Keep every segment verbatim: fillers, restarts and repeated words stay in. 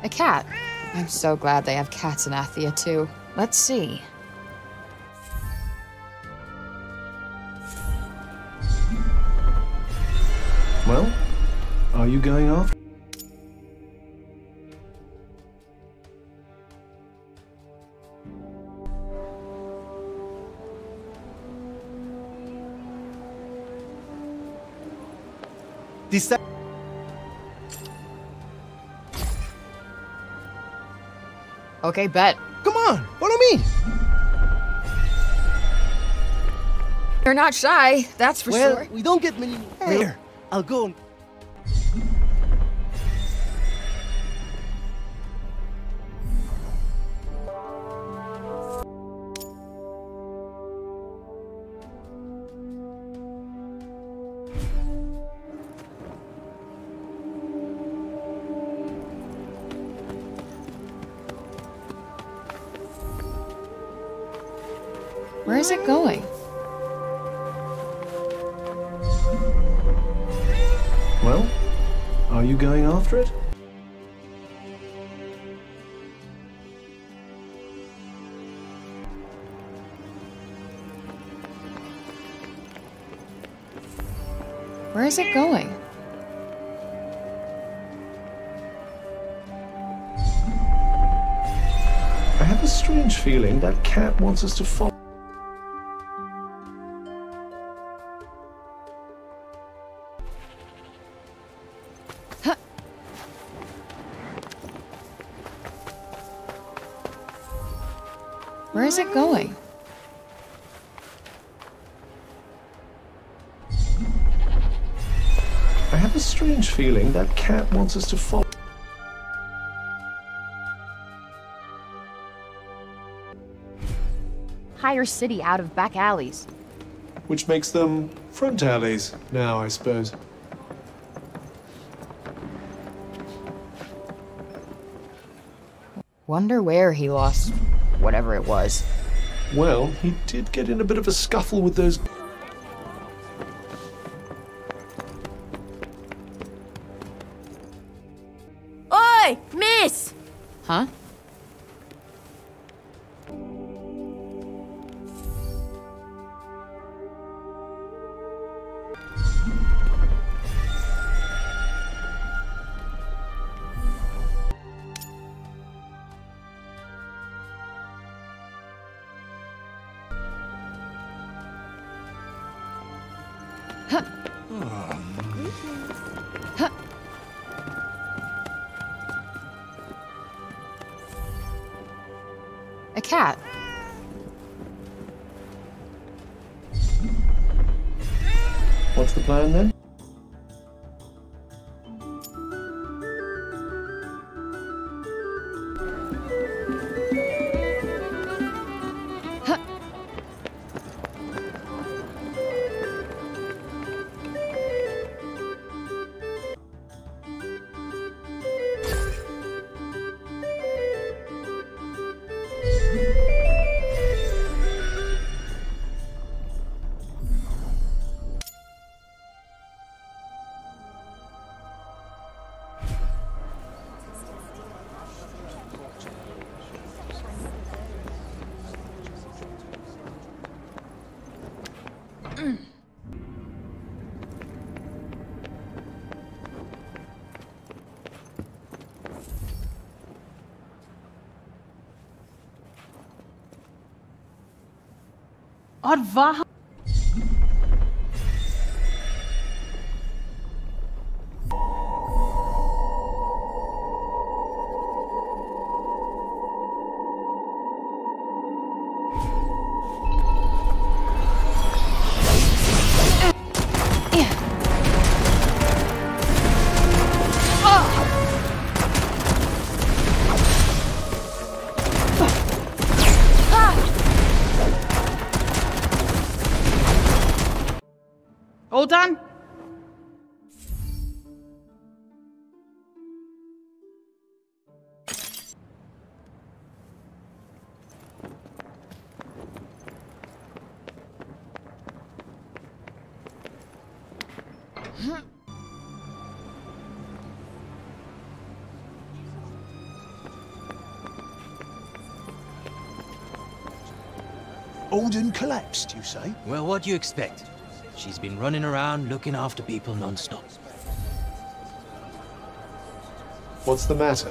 A cat. I'm so glad they have cats in Athia, too. Let's see. Well, are you going off? Deci- Okay, bet. Come on, follow me. You're not shy, that's for Well, sure. we don't get many. Here, I'll go. Where is it going? Well, are you going after it? Where is it going? I have a strange feeling that cat wants us to follow. Where is it going? I have a strange feeling that cat wants us to follow. Higher city out of back alleys. Which makes them front alleys now, I suppose. Wonder where he lost whatever it was. Well, he did get in a bit of a scuffle with those. Oi, miss! Huh? A cat. What's the plan then? Adva. All done? Alden collapsed, you say? Well, what do you expect? She's been running around looking after people non-stop. What's the matter?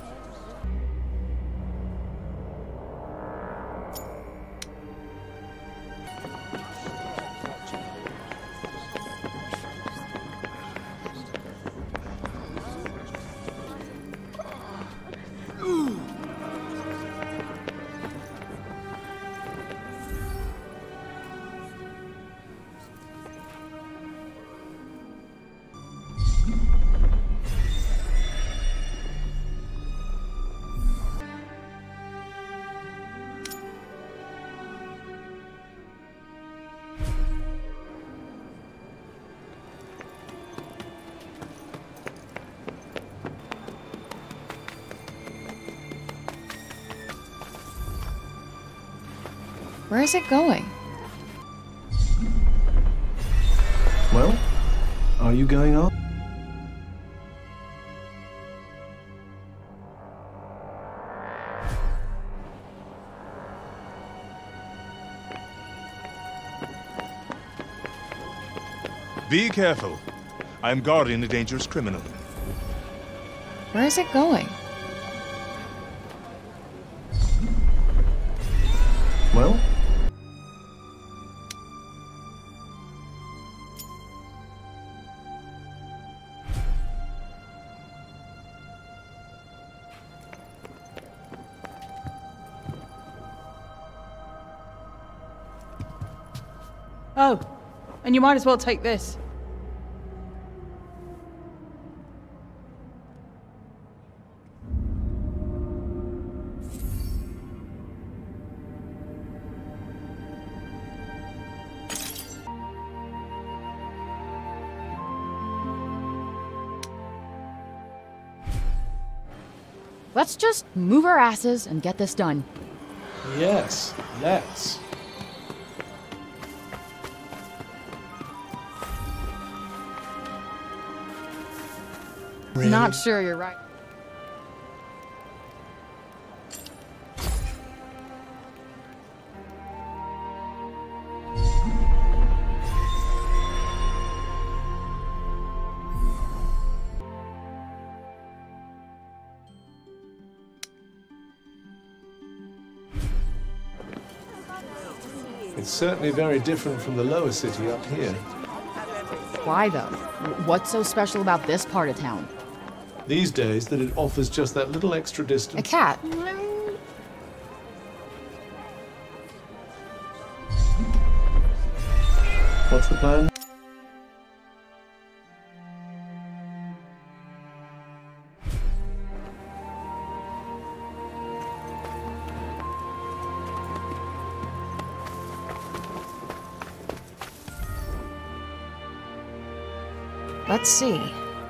Where is it going? Well, are you going on? Be careful. I'm guarding a dangerous criminal. Where is it going? Well? Oh, and you might as well take this. Let's just move our asses and get this done. Yes, let's. Really? Not sure you're right. It's certainly very different from the lower city up here. Why though? What's so special about this part of town? These days, that it offers just that little extra A distance. cat. What's the plan? Let's see.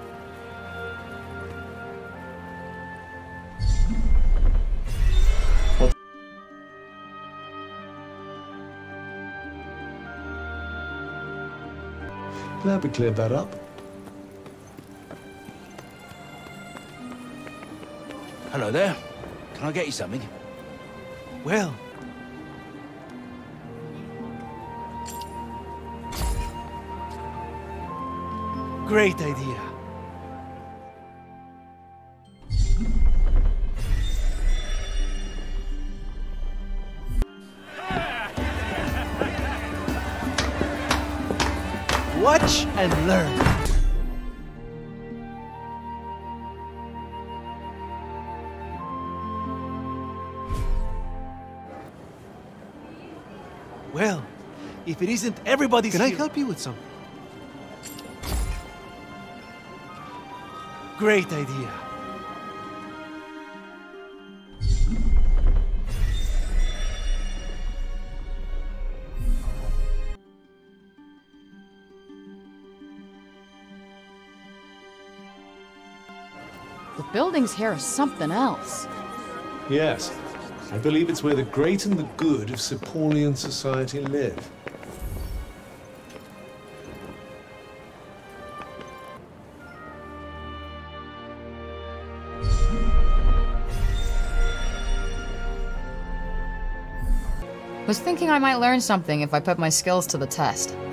Glad we cleared that up. Hello there. Can I get you something? Well, great idea. Watch and learn. Well, if it isn't everybody's Can I hero- help you with something? Great idea. The buildings here are something else. Yes. I believe it's where the great and the good of Sepolian society live. Was thinking I might learn something if I put my skills to the test.